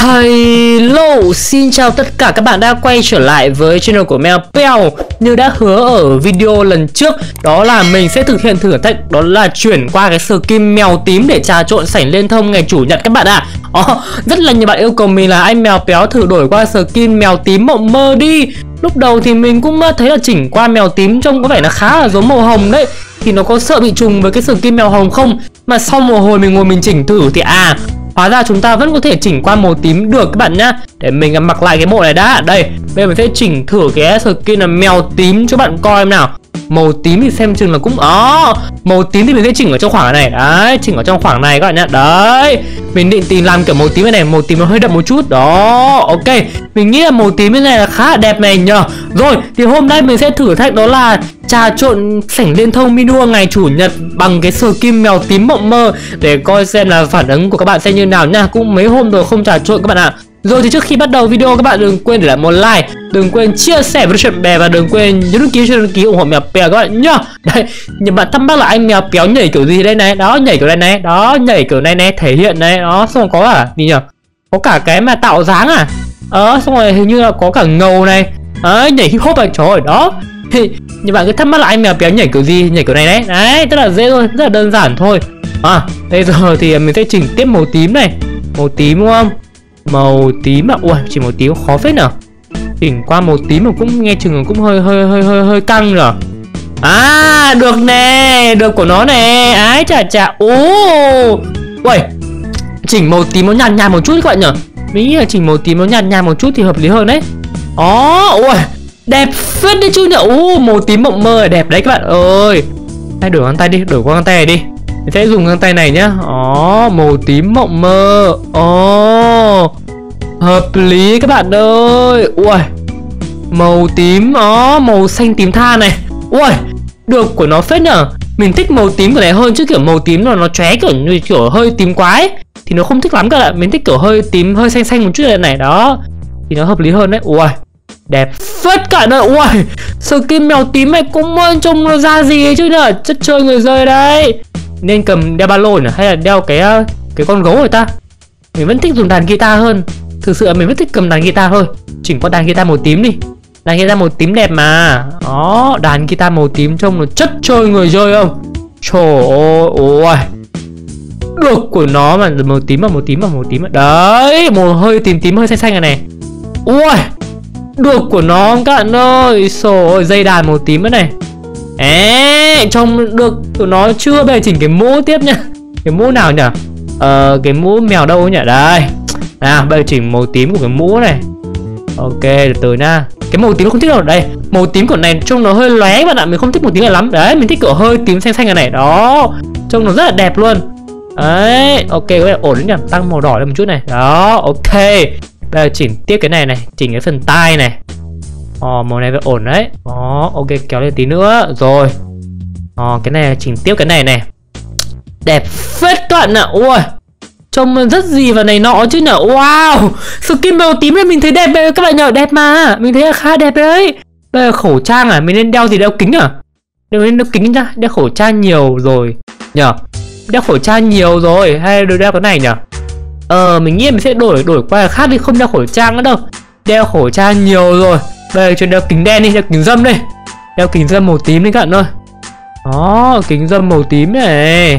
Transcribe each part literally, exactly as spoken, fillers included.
Hello, xin chào tất cả các bạn đã quay trở lại với channel của Mèo Pèo. Như đã hứa ở video lần trước, đó là mình sẽ thực hiện thử thách, đó là chuyển qua cái skin mèo tím để trà trộn sảnh liên thông ngày chủ nhật các bạn ạ. à. oh, Rất là nhiều bạn yêu cầu mình là anh Mèo Péo thử đổi qua skin mèo tím mộng mơ đi. Lúc đầu thì mình cũng thấy là chỉnh qua mèo tím trông có vẻ là khá là giống màu hồng đấy, thì nó có sợ bị trùng với cái skin mèo hồng không. Mà sau một hồi mình ngồi mình chỉnh thử thì à, hóa ra chúng ta vẫn có thể chỉnh qua màu tím được các bạn nhá. Để mình mặc lại cái bộ này đã. Đây, bây giờ mình sẽ chỉnh thử cái skin là mèo tím cho bạn coi em nào. Màu tím thì xem chừng là cũng đó. Màu tím thì mình sẽ chỉnh ở trong khoảng này. Đấy, chỉnh ở trong khoảng này các bạn nhá. Đấy, mình định tìm làm kiểu màu tím này này. Màu tím nó hơi đậm một chút. Đó, ok. Mình nghĩ là màu tím như này là khá là đẹp này nhờ. Rồi, thì hôm nay mình sẽ thử thách đó là trà trộn sảnh liên thông Minua ngày chủ nhật bằng cái skin mèo tím mộng mơ, để coi xem là phản ứng của các bạn sẽ như nào nha. Cũng mấy hôm rồi không trà trộn các bạn ạ. Rồi thì trước khi bắt đầu video, các bạn đừng quên để lại một like, đừng quên chia sẻ với bạn bè và đừng quên nhấn đăng ký cho đăng ký ủng hộ Mèo Péo các bạn nhá. Đây, nhiều bạn thắc mắc là anh Mèo Péo nhảy kiểu gì đây này? Đó, nhảy kiểu này này, đó, nhảy kiểu này này, thể hiện này, đó, xong có à gì nhỉ? Có cả cái mà tạo dáng à? Ờ, xong rồi hình như là có cả ngầu này. Đấy, nhảy hip hop này, trời ơi, đó. Thì nhiều bạn cứ thắc mắc là anh Mèo Péo nhảy kiểu gì? Nhảy kiểu này đấy. Đấy, rất là dễ thôi, rất là đơn giản thôi. À, bây giờ thì mình sẽ chỉnh tiếp màu tím này. Màu tím đúng không? Màu tím à? Ui, chỉ màu tím khó phết nào. Chỉnh qua màu tím mà cũng nghe chừng cũng hơi hơi hơi hơi hơi căng rồi. À, được nè, được của nó nè. Ái chà chà. Ô. Ui, chỉnh màu tím nó nhạt nhạt một chút các bạn nhỉ? Mình nghĩ là chỉnh màu tím nó nhạt nhạt một chút thì hợp lý hơn đấy. Ó, ui, đẹp phết đấy chứ nhỉ. Ô, màu tím mộng mơ đẹp đấy các bạn ơi. Thay đổi găng tay đi, đổi qua găng tay này đi. Mình sẽ dùng găng tay này nhá. Ó, màu tím mộng mơ. Ó, hợp lý các bạn ơi. Ui, màu tím, ó, màu xanh tím than này. Ui, được của nó phết nhở. Mình thích màu tím của này hơn, chứ kiểu màu tím là nó chóe kiểu như kiểu hơi tím quá ấy, thì nó không thích lắm các bạn. Mình thích kiểu hơi tím, hơi xanh xanh một chút này, này đó, thì nó hợp lý hơn đấy. Ui, đẹp phết cả đời. Ui, skin mèo tím này cũng trông nó ra gì ấy chứ nhở. Chất chơi người rơi đấy. Nên cầm đeo ba lô nhỉ, hay là đeo cái cái con gấu rồi ta? Mình vẫn thích dùng đàn guitar hơn. Thực sự là mình vẫn thích cầm đàn guitar thôi. Chỉnh qua đàn guitar màu tím đi. Đàn guitar màu tím đẹp mà. Đó, đàn guitar màu tím trông nó chất chơi người chơi không? Trời ơi, ôi. Được của nó mà, màu tím mà, màu tím mà, màu tím mà. Đấy, màu hơi tím tím hơi xanh xanh này này. Ui, được của nó các bạn ơi. Trời ơi, dây đàn màu tím nữa này. Ê, trông được của nó chưa. Bây giờ chỉnh cái mũ tiếp nhá. Cái mũ nào nhỉ? Ờ, cái mũ mèo đâu nhỉ? Đây. À, bây giờ chỉnh màu tím của cái mũ này. Ok, từ từ nha. Cái màu tím nó không thích đâu. Đây, màu tím của này trông nó hơi lóe các bạn ạ. Mình không thích màu tím này lắm. Đấy, mình thích kiểu hơi tím xanh xanh này này. Đó, trông nó rất là đẹp luôn. Đấy, ok, cái này ổn đấy nhỉ. Tăng màu đỏ lên một chút này. Đó, ok. Bây giờ chỉnh tiếp cái này này. Chỉnh cái phần tai này. Ồ, màu này phải ổn đấy. Đó, ok, kéo lên tí nữa. Rồi. Ồ, cái này chỉnh tiếp cái này này. Đẹp phết các bạn ạ. Ui, trông rất gì vào này nọ chứ nhở. Wow, skin màu tím này mình thấy đẹp đấy các bạn nhở. Đẹp mà, mình thấy là khá đẹp đấy. Bây giờ khẩu trang à, mình nên đeo gì, đeo kính à? Đeo nên đeo kính ra, đeo khẩu trang nhiều rồi nhở. Đeo khẩu trang nhiều rồi, hay đeo cái này nhở? Ờ, mình nghĩ mình sẽ đổi đổi qua khác đi, không đeo khẩu trang nữa đâu. Đeo khẩu trang nhiều rồi. Bây giờ cho đeo kính đen đi, đeo kính râm đi. Đeo kính râm màu tím đi các bạn ơi. Đó, kính râm màu tím này.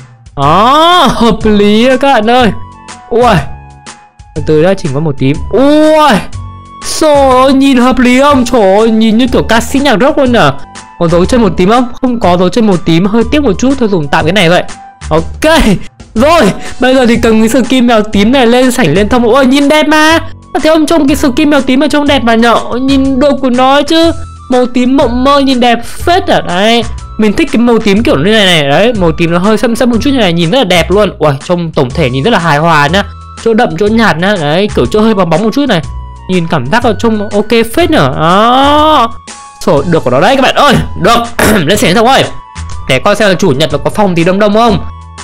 Đó, hợp lý các bạn ơi. Ui, từ từ đã chỉnh qua màu tím. Ui, trời ơi, nhìn hợp lý không? Trời ơi, nhìn như kiểu ca sĩ nhạc rock luôn nè. Có dấu chân màu tím không? Không có dấu chân màu tím, hơi tiếc một chút, thôi dùng tạm cái này vậy. Ok, rồi, bây giờ thì cầm cái skin mèo tím này lên sảnh liên thông. Ôi, nhìn đẹp mà. Thế ông trông cái skin mèo tím mà trông đẹp mà nhở. Nhìn đồ của nó chứ. Màu tím mộng mơ nhìn đẹp phết à. Đấy, mình thích cái màu tím kiểu như này này. Đấy, màu tím nó hơi sẫm sẫm một chút như này, nhìn rất là đẹp luôn. Ui, trông tổng thể nhìn rất là hài hòa nhá. Chỗ đậm chỗ nhạt nhá. Đấy, kiểu chỗ hơi bóng bóng một chút này. Nhìn cảm giác là trông ok phết nhở. Đó, trời, được của nó đấy các bạn ơi. Được, lên sảnh thông ơi. Để coi xem là chủ nhật là có phòng thì đông đông không.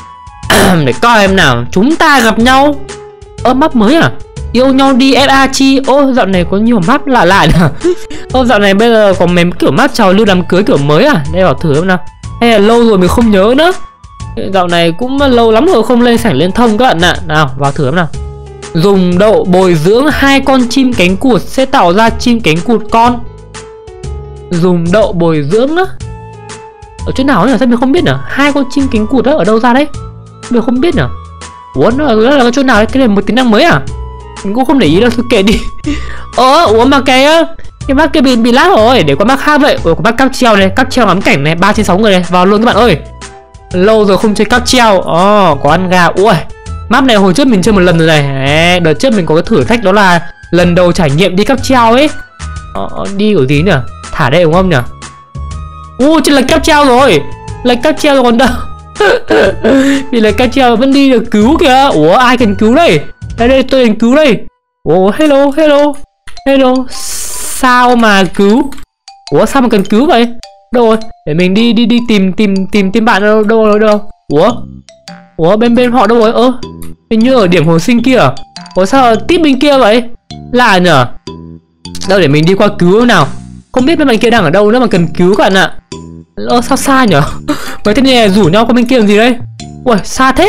Để coi em nào. Chúng ta gặp nhau. Ơ, map mới à? Yêu nhau đi ép a chi. Ô, dạo này có nhiều map lạ lạ nè. Ô, dạo này bây giờ có mấy kiểu map trào lưu đám cưới kiểu mới à? Đây, bảo thử xem nào. Hay là lâu rồi mình không nhớ nữa. Dạo này cũng lâu lắm rồi không lên sảnh liên thông các bạn ạ. Nào, vào thử xem nào. Dùng đậu bồi dưỡng hai con chim cánh cụt sẽ tạo ra chim cánh cụt con. Dùng đậu bồi dưỡng á? Ở chỗ nào nhỉ? Sao mình không biết nhỉ? Hai con chim cánh cụt đó ở đâu ra đấy? Mình không biết nhỉ? Ủa nó là cái chỗ nào đấy? Cái này một tính năng mới à? Mình cũng không để ý đâu, thôi kệ đi. Ờ, ủa mà cái cái bác kia bị bị lag rồi, để qua bác khác vậy. Ủa, có bác cáp treo này, cáp treo ngắm cảnh này, ba trên sáu người này, vào luôn các bạn ơi. Lâu rồi không chơi cáp treo. Ồ, oh, có ăn gà. Ui, map này hồi trước mình chơi một lần rồi này. Ê, đợt trước mình có cái thử thách đó là lần đầu trải nghiệm đi cáp treo ấy. Ờ, đi ở gì nhỉ? Thả đây đúng không nhỉ? Ui, trên lệch cáp treo rồi. Lệch cáp treo rồi còn đâu. Vì lệch cáp treo vẫn đi được cứu kìa. Ủa, ai cần cứu đây? Đây đây, tôi cần cứu đây. Ủa, hello, hello. Hello, sao mà cứu? Ủa, sao mà cần cứu vậy? Đâu rồi? Để mình đi đi đi tìm tìm tìm tìm bạn đâu đâu đâu đâu. Ủa? Ủa bên bên họ đâu rồi? Ơ, hình như ở điểm hồi sinh kia à? Ủa sao tiếp bên kia vậy? Lạ nhở? Đâu để mình đi qua cứu nào. Không biết bên bên kia đang ở đâu nữa mà cần cứu các bạn ạ. Ơ sao xa nhở? Mấy tên này rủ nhau qua bên kia làm gì đấy? Ui, xa thế.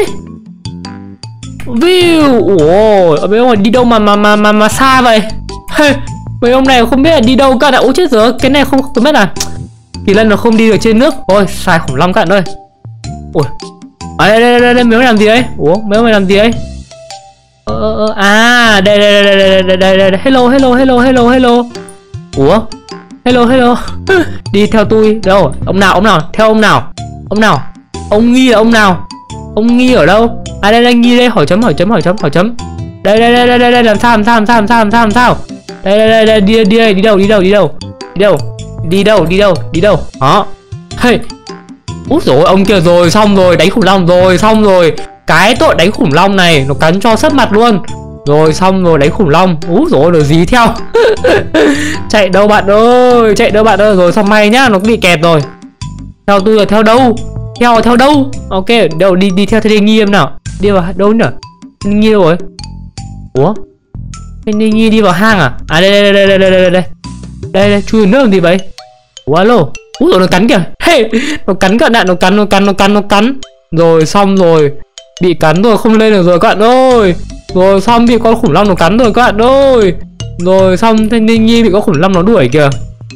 View. Ủa, ở bên ông đi đâu mà mà mà mà, mà xa vậy? Hey, mấy ông này không biết là đi đâu các bạn ạ. Ủa chết rồi, cái này không không biết là Kỳ Lân nó không đi được trên nước. Ôi, sai khủng long các bạn ơi. Ui. À, đây, đây, đây, đây, mấy ông làm gì đấy? Ủa, mấy ông này làm gì đấy? Ờ, ờ, à, đây, đây, đây, đây, đây, đây, đây, đây. Hello, hello, hello, hello, hello. Ủa? Hello, hello. Đi theo tôi. Đâu? Ông nào, ông nào? Theo ông nào? Ông nào? Ông Nghi là ông nào? Ông Nghi ở đâu? À, đây, đây, Nghi đây. Hỏi chấm, hỏi chấm, hỏi chấm, hỏi chấm. Đây, đây, đây, đây, đây, đây, làm sao, làm sao, làm sao, làm sao, làm sao, làm sao? Đây, đây, đây, đây, đi, đi, đi, đi đâu, đi đâu, đi đâu? Đi đâu? Đi đâu, đi đâu, đi đâu? Đó. Hey. Úi dồi, ông kia rồi, xong rồi, đánh khủng long rồi, xong rồi. Cái tội đánh khủng long này, nó cắn cho sấp mặt luôn. Rồi, xong rồi, đánh khủng long. Úi dồi, rồi dí theo. Chạy đâu bạn ơi, chạy đâu bạn ơi. Rồi, xong may nhá, nó bị kẹt rồi. Theo tôi là theo đâu? Theo theo đâu? Ok, đâu, đi đi theo thầy Nghi em nào. Đi vào đâu nhỉ? Nghi đâu rồi? Ủa? Thầy Nghi đi vào hang à? À, đây, đây, đây, đây, đây, đây, đây. Đây, đây, chui nước làm gì vậy? Ủa, alo. Úi dồi, nó cắn kìa. Hey, nó cắn các bạn, nó cắn, nó cắn, nó cắn, nó cắn. Rồi, xong rồi. Bị cắn rồi, không lên được rồi các bạn ơi. Rồi, xong bị con khủng long nó cắn rồi các bạn ơi. Rồi, xong Thanh Ninh Nhi bị con khủng long nó đuổi kìa.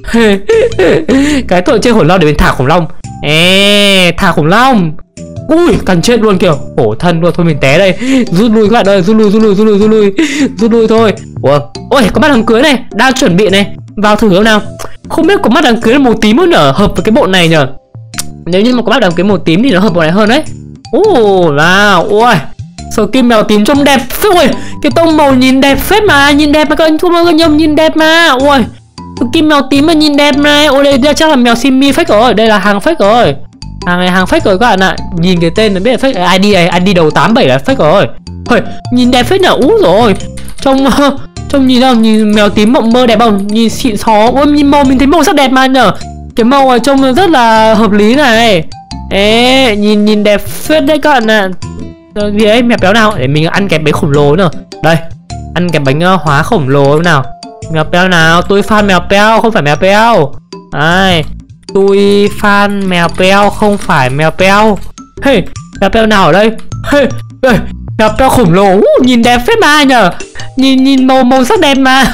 Cái tội chơi khủng long để mình thả khủng long. Ê, thả khủng long. Ui, cắn chết luôn kìa. Khổ thân luôn, thôi mình té đây. Rút lui các bạn ơi, rút lui, rút lui, rút lui, rút lui. Rút lui thôi. Ủa, ôi, có mắt đám cưới này, đang chuẩn bị này. Vào thử không nào. Không biết có mắt đám cưới là màu tím hơn nhở, hợp với cái bộ này nhở. Nếu như mà có mắt đám cưới màu tím thì nó hợp bộ này hơn đấy. Ồ, wow, ui. Skin mèo tím trông đẹp phết. Ui, cái tông màu nhìn đẹp phết mà, nhìn đẹp mà các anh không có nhầm, nhìn đẹp mà. Ui, skin mèo tím mà nhìn đẹp này. Ôi, đây, đây chắc là mèo Simi fake rồi, đây là hàng fake rồi. Hàng này hàng fake rồi các bạn ạ. Nhìn cái tên là biết là fake. i đê này, i đê đầu tám bảy là fake rồi. Ui, nhìn đẹp phết nhở. Úi rồi. Trông trông nhìn không, nhìn mèo tím mộng mơ đẹp không, nhìn xịn xó. Ôi, nhìn màu mình thấy màu sắc đẹp mà nhở. Cái màu này trông rất là hợp lý này. Ê, nhìn nhìn đẹp phết đấy các bạn ạ. Gì đấy, mèo béo nào để mình ăn cái bánh khổng lồ nữa. Đây, ăn cái bánh uh, hóa khổng lồ nào. Mèo béo nào, tôi fan mèo béo không phải mèo béo. Ai, tôi fan mèo béo không phải mèo béo. Hey, mèo béo nào ở đây? Hey, hey, mèo béo khổng lồ, uh, nhìn đẹp phết mà nhở. Nhìn nhìn màu màu sắc đẹp mà.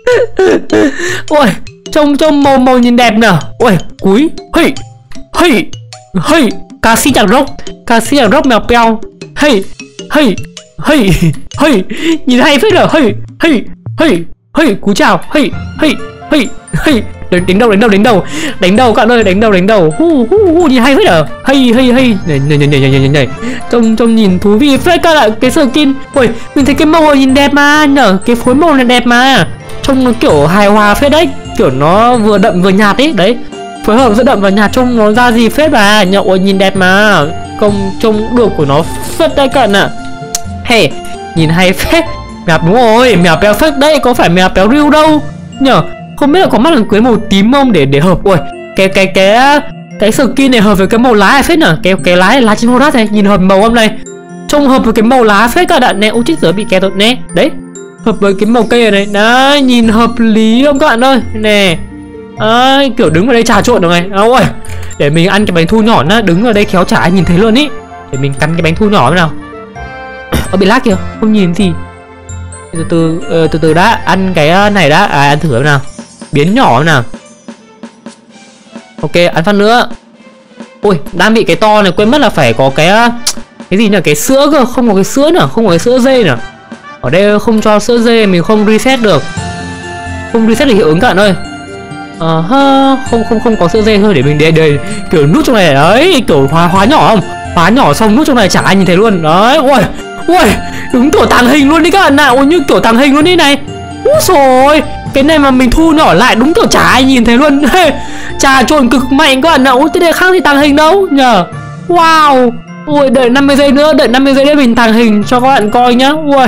Ôi, trông trông màu màu nhìn đẹp nhở. Ôi, cúi. Hey, hey, hey, ca sĩ nhạc rock, ca sĩ nhạc rock mèo béo. Hey, hey, hey, hey, nhìn hay phết nhở. Hey, hey, hey, hey, cú chào. Hey, hey, hey, hey. Đánh, đánh đầu, đánh đầu, đánh đầu, đánh đầu các bạn ơi, đánh đầu, đánh đầu. Hu hu hu, nhìn hay phết nhở. Hey, hey, hey, này này này này này này, trông trông nhìn thú vị phết các bạn. Cái skin, ôi, mình thấy cái màu nhìn đẹp mà nhở, cái phối màu này đẹp mà, trông nó kiểu hài hòa phết đấy, kiểu nó vừa đậm vừa nhạt ấy, đấy, phối hợp giữa đậm và nhạt trông nó ra gì phết mà, nhở, ôi nhìn đẹp mà, công trông được của nó phết đấy các bạn ạ. Hey, nhìn hay phết, mèo đúng rồi, mèo béo phết đấy, có phải mèo béo riu đâu, nhở. Không biết là có mắt lần cưới màu tím không để để hợp. Ui, cái cái cái cái skin này hợp với cái màu lá này phết nhở. Cái cái lá này, lá chim horat này, nhìn hợp màu âm này, trông hợp với cái màu lá phết các bạn nè. Ôi chết giờ bị kẹt rồi nè. Đấy, hợp với cái màu cây này, đấy, nhìn hợp lý không các bạn ơi. Nè, đấy, kiểu đứng ở đây trà trộn được này. À, ôi, để mình ăn cái bánh thu nhỏ nhá, đứng ở đây khéo chả ai nhìn thấy luôn ý. Để mình cắn cái bánh thu nhỏ thế nào. Ở bị lag kìa, không nhìn gì. Từ từ uh, từ từ đã, ăn cái này đã. À, ăn thử xem nào. Biến nhỏ xem nào. Ok, ăn phát nữa. Ui, đang bị cái to này quên mất là phải có cái cái gì nhỉ, cái sữa cơ, không có cái sữa nữa, không có cái sữa dê nữa. Ở đây không cho sữa dê mình không reset được. Không reset được hiệu ứng các bạn ơi. Ờ uh, không không không có sữa dê thôi, để mình để đây kiểu nút trong này đấy, kiểu hóa hóa nhỏ không? Hóa nhỏ xong nút trong này chẳng ai nhìn thấy luôn. Đấy, ui, ui, đúng kiểu tàng hình luôn đi các bạn ạ. Ui, như kiểu tàng hình luôn đi này. Úi rồi, cái này mà mình thu nhỏ lại đúng kiểu chả ai nhìn thấy luôn. Trà trộn cực mạnh các bạn ạ. Ui, cái này khác thì tàng hình đâu nhờ. Wow. Ui, đợi năm mươi giây nữa, đợi năm mươi giây để mình tàng hình cho các bạn coi nhá. Ui.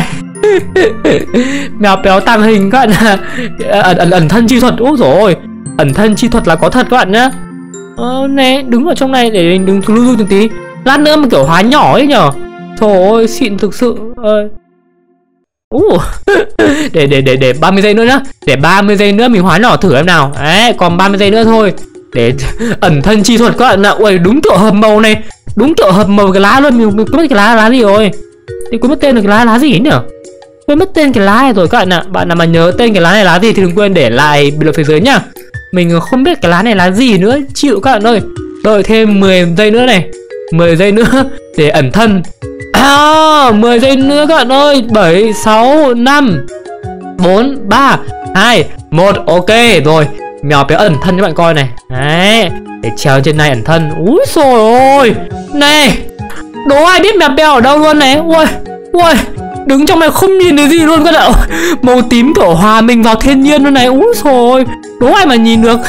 Mèo béo tàng hình các bạn ạ. Ẩn, ẩn, ẩn thân chi thuật. Úi rồi, ẩn thân chi thuật là có thật các bạn nhá. Ờ, này, đứng ở trong này để mình đứng lưu lưu từng tí. Lát nữa mà kiểu hóa nhỏ ấy nhở. Trời ơi, xịn thực sự. Ơi. Uh. để để để để ba mươi giây nữa nhá. Để ba mươi giây nữa mình hóa nhỏ thử em nào. Đấy, còn ba mươi giây nữa thôi. Để ẩn thân chi thuật các bạn ạ. Ui, đúng kiểu hợp màu này. Đúng kiểu hợp màu cái lá luôn. Mình, mình quên mất cái lá lá gì rồi. Thì quên mất tên được cái lá lá gì ấy nhở. Quên mất tên cái lá này rồi các bạn ạ. Bạn nào mà nhớ tên cái lá này lá gì thì đừng quên để lại bình luận phía dưới nhá. Mình không biết cái lá này lá gì nữa. Chịu các bạn ơi. Đợi thêm mười giây nữa này. mười giây nữa để ẩn thân. À, mười giây nữa các bạn ơi. Bảy, sáu, năm, bốn, ba, hai, một. Ok rồi. Mèo béo ẩn thân cho bạn coi này. Đấy, để trèo trên này ẩn thân. Úi xồi ôi. Này, đố ai biết mèo béo ở đâu luôn này. Ui, ui, đứng trong này không nhìn thấy gì luôn các bạn. Màu tím kiểu hòa mình vào thiên nhiên luôn này. Úi xồi, đố ai mà nhìn được.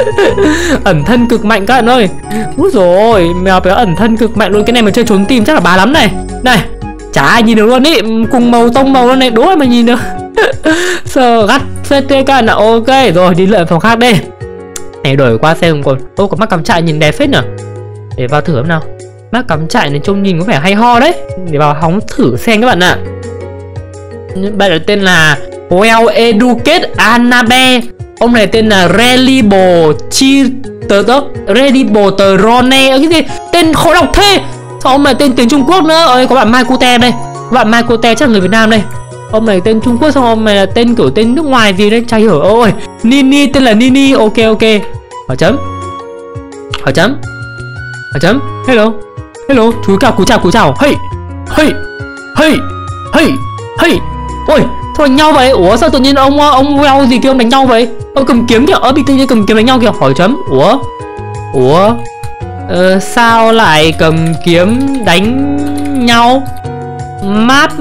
Ẩn thân cực mạnh các bạn ơi. Úi rồi, mèo béo ẩn thân cực mạnh luôn. Cái này mà chơi trốn tìm chắc là bá lắm này. Này, chả ai nhìn được luôn ý. Cùng màu tông màu luôn này, đố ai mà nhìn được. Sờ gắt xê tê các bạn ạ. Ok rồi, đi lượn phòng khác đây. Này đổi qua xem còn. Ô, có mắt cắm trại nhìn đẹp phết nhỉ. Để vào thử xem nào. Mắt cắm trại này trông nhìn có vẻ hay ho đấy. Để vào hóng thử xem các bạn ạ. Bạn ấy tên là Well Educate Anabe. Ông này tên là Relibo Chi tờ tớ Relibo tờ Rone. Cái gì tên khó đọc thế. Sao ông này tên tiếng Trung Quốc nữa. Ơi, có bạn Mai Cô Te đây. Bạn Mai Cô Te chắc là người Việt Nam đây. Ông này tên Trung Quốc, xong ông này là tên kiểu tên nước ngoài gì đấy chả hiểu. Ôi, Nini, tên là Nini. Ok ok. Hỏi chấm. Hỏi chấm. Hỏi chấm. Hello. Hello, chú chào, cú chào, cú chào. Hey. Hey. Hey. Hey. Hey. Ôi, sao đánh nhau vậy? Ủa sao tự nhiên ông ông Well gì kia ông đánh nhau vậy? Ông cầm kiếm kìa. Ơ, bị tự nhiên cầm kiếm đánh nhau kìa. Hỏi chấm. Ủa? Ủa? Ờ, sao lại cầm kiếm đánh nhau? Map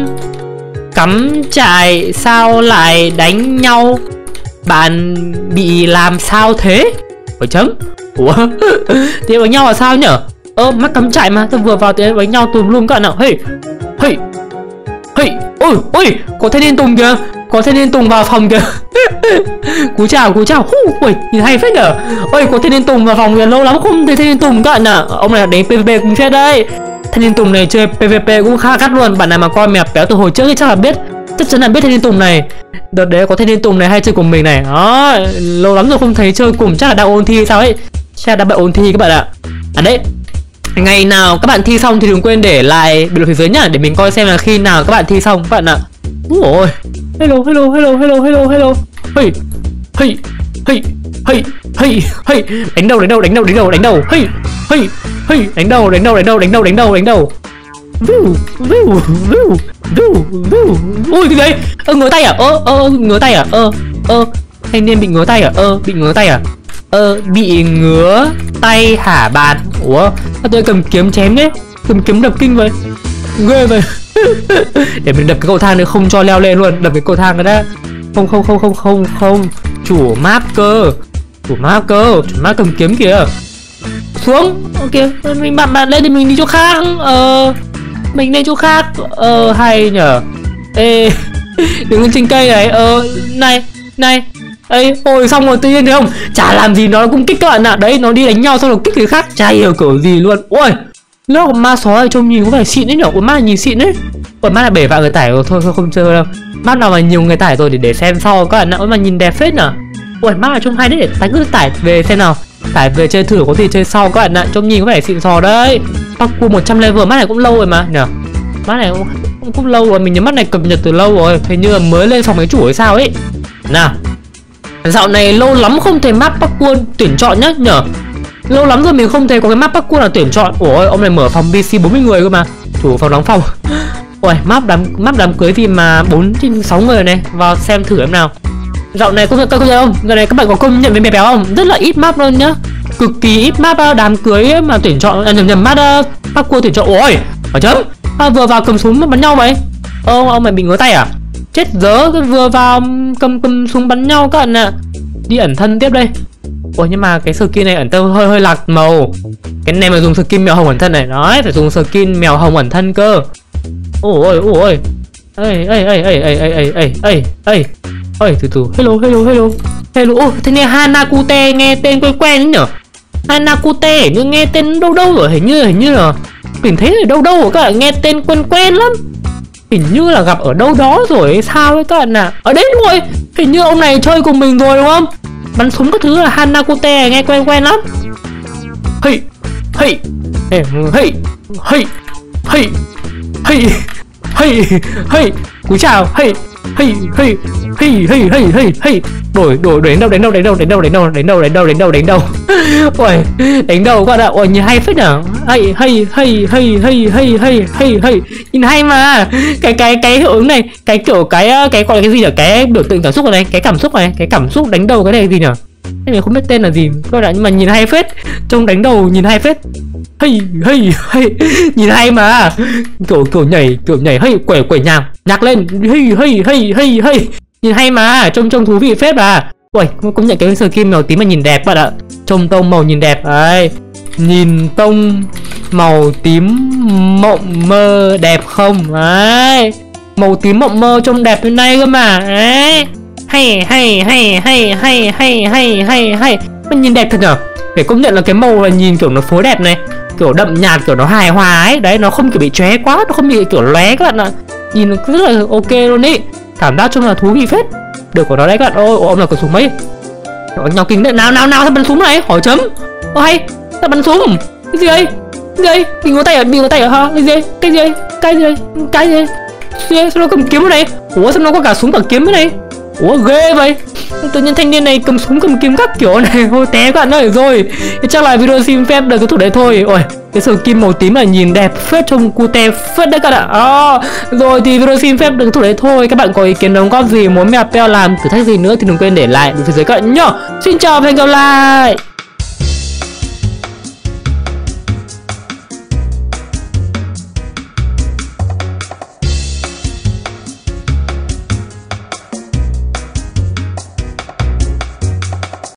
cắm trại sao lại đánh nhau? Bạn bị làm sao thế? Hỏi chấm. Ủa? Thì đánh nhau là sao nhở? Ơ, mắt cắm trại mà, tôi vừa vào thì đánh nhau tùm lum các bạn nào. Hey. Hey. Hey. Ôi, ôi, có thanh niên Tùng kìa. Có thanh niên Tùng vào phòng kìa. Cú chào, cú chào. Ui, nhìn hay phết nhở. Ôi, có thanh niên Tùng vào phòng kìa. Lâu lắm không thấy thanh niên Tùng các bạn ạ. Ông này đánh pê vê pê cũng chết đấy. Thanh niên Tùng này chơi pê vê pê cũng khá gắt luôn. Bạn nào mà coi mèo béo từ hồi trước thì chắc là biết. Chắc chắn là biết thanh niên Tùng này. Đợt đấy có thanh niên Tùng này hay chơi cùng mình này. Đó, lâu lắm rồi không thấy chơi cùng, chắc là đang ôn thi sao ấy. Chắc là đang bận ôn thi các bạn ạ. À đấy, ngày nào các bạn thi xong thì đừng quên để lại bình luận phía dưới nhá, để mình coi xem là khi nào các bạn thi xong các bạn ạ. Ôi, hello hello hello hello hello hello. Hey hey hey hey hey hey. Đánh đầu đánh đầu đánh đầu đánh đầu đánh đầu. Hey hey hey. Đánh đầu đánh đầu đánh đầu đánh đầu đánh đầu đánh đầu. View view view view view. Ui, cái đấy. Ơ, ngứa tay à? Ơ ơ ngứa tay à? Ơ ơ thanh niên bị ngứa tay à? Ơ bị ngứa tay à? Ơ bị ngứa tay hả bạn? Ủa sao tôi cầm kiếm chém đấy? Cầm kiếm đập kinh vậy, ghê vậy. Để mình đập cái cầu thang này không cho leo lên luôn. Đập cái cầu thang cái đã. Không không không không không không. Chủ map cơ. Chủ map cơ. Chủ map cầm kiếm kìa. Xuống. Ok, mình bạn bạn lên thì mình đi chỗ khác. Ờ mình lên chỗ khác. Ờ hay nhở. Ê, đứng lên trên cây này. Ờ này này. Ê, ôi xong rồi tự nhiên thấy không? Chả làm gì nó cũng kích các bạn ạ. Đấy, nó đi đánh nhau xong rồi kích người khác. Chả hiểu kiểu gì luôn. Ôi, nó còn ma sói trông nhìn có vẻ xịn đấy nhở. Ôi, ma nhìn xịn đấy. Ôi, ma là bể vạ người tải rồi. Thôi thôi không chơi đâu. Mắt nào mà nhiều người tải rồi thì để xem sau các bạn ạ. Ôi mà nhìn đẹp phết nhở. Ôi, mắt là trông hay đấy. Để tải cứ tải về xem nào. Tải về chơi thử có gì chơi sau các bạn ạ. Trông nhìn có vẻ xịn sò đấy. Parkour một trăm level mắt này cũng lâu rồi mà nhở. Mắt này cũng cũng, cũng lâu rồi, mình nhớ mắt này cập nhật từ lâu rồi, hình như là mới lên phòng máy chủ hay sao ấy. Nào, dạo này lâu lắm không thấy map parkour tuyển chọn nhá nhở. Lâu lắm rồi mình không thấy có cái map parkour nào tuyển chọn. Ủa ông này mở phòng pê xê bốn mươi người cơ mà. Chủ phòng đóng phòng. Ôi map đám map đám cưới gì mà bốn trên sáu người này. Vào xem thử em nào. Dạo này công nhận công nhận không? Dạo này các bạn có công nhận với mẹ béo không? Rất là ít map luôn nhá. Cực kỳ ít map đám cưới mà tuyển chọn, à, nhầm nhầm map uh, parkour tuyển chọn. Ôi ở chấm à, vừa vào cầm súng bắn nhau vậy. Ô ông mày bị ngứa tay à? Chết dớ, vừa vào cầm cầm súng bắn nhau các bạn ạ. Đi ẩn thân tiếp đây. Ủa nhưng mà cái skin này ẩn thân hơi hơi lạc màu. Cái này mà dùng skin mèo hồng ẩn thân này, nói phải dùng skin mèo hồng ẩn thân cơ. Ôi ôi ơi ơi ơi ơi ơi ơi ơi ơi ơi ơi ơi từ từ. Hello hello hello hello. Ô thế này Hanakute nghe tên quen quen nhở. Hanakute nhưng nghe tên đâu đâu rồi, hình như hình như là mình thấy ở đâu đâu rồi các bạn, nghe tên quen quen lắm. Hình như là gặp ở đâu đó rồi hay sao ấy các bạn ạ. Ở đấy rồi, hình như ông này chơi cùng mình rồi đúng không? Bắn súng các thứ là Hanakute nghe quen quen lắm. Hey hey hey hey hey hey hey hey hey cúi chào. Hey hey hey hey hey hey hey hey đổi đổi đánh đâu đánh đâu đánh đâu đánh đâu đánh đâu đánh đâu đánh đâu đánh đâu đánh đâu. Ôi đánh đâu các bạn ạ. Ôi nhìn hay phết nhở. Hay hay hay hay hay hay hay hay hay nhìn hay mà. Cái cái cái hiệu ứng này, cái kiểu cái cái gọi là cái gì nhở, cái biểu tượng cảm xúc này, cái cảm xúc này, cái cảm xúc đánh đầu cái này gì nhở. Mình không biết tên là gì các bạn, nhưng mà nhìn hay phết. Trông đánh đầu nhìn hay phết. Hey hey hey nhìn hay mà. Kiểu kiểu nhảy kiểu nhảy hay quẩy quẩy nhạc nhạc lên. Hey hey hey hey hey nhìn hay mà, trông trông thú vị phết mà. Ui công nhận cái skin màu tím mà nhìn đẹp bạn ạ. Trông tông màu nhìn đẹp đấy. Nhìn tông màu tím mộng mơ đẹp không đấy. Màu tím mộng mơ trông đẹp như này cơ mà đấy. Hay hay hay hay hay hay hay hay hay mình nhìn đẹp thật nhở. Phải công nhận là cái màu là nhìn kiểu nó phối đẹp này, kiểu đậm nhạt, kiểu nó hài hòa ấy. Đấy nó không kiểu bị chóe quá, nó không bị kiểu lóe các bạn ạ. Nhìn nó rất là ok luôn ý. Cảm giác trông là thú vị phết. Được của nó đấy các bạn. Ôi ông là có súng mấy. Nhau kinh đấy. Nào nào nào sao bắn súng này? Hỏi chấm. Ô hay sao bắn súng? Cái gì đây? Cái gì đây? Bị ngón tay à? Bị ngón tay à hả? Cái gì? Cái gì? Cái gì? Cái gì? Sao nó cầm kiếm ở đây? Ủa sao nó có cả súng cả kiếm ở đây? Ủa ghê vậy. Tự nhiên thanh niên này cầm súng cầm kiếm các kiểu này. Thôi té các bạn ơi. Rồi chắc là video xin phép được cái thủ đấy thôi. Ôi cái skin màu tím này nhìn đẹp phết, trông cute phết đấy các bạn ạ. À, rồi thì video xin phép được cái thủ đấy thôi. Các bạn có ý kiến đóng góp gì, muốn mèo Peo làm thử thách gì nữa thì đừng quên để lại bên phía dưới các bạn nhá. Xin chào và hẹn gặp lại.